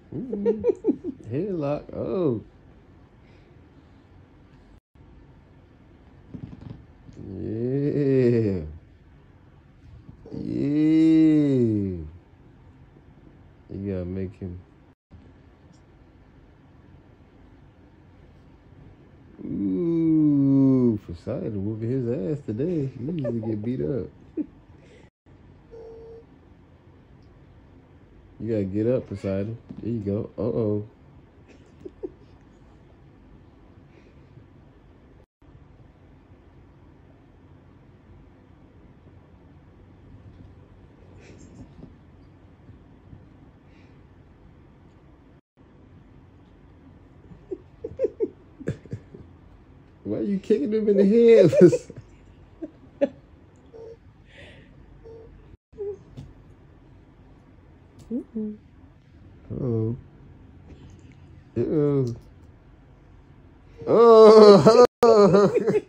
Headlock. Oh. Yeah. Yeah. You gotta make him. Ooh, Poseidon whooping his ass today. He usually get beat up. You gotta get up, Poseidon. There you go. Uh-oh. Why are you kicking him in the head? Oh. Oh. Oh.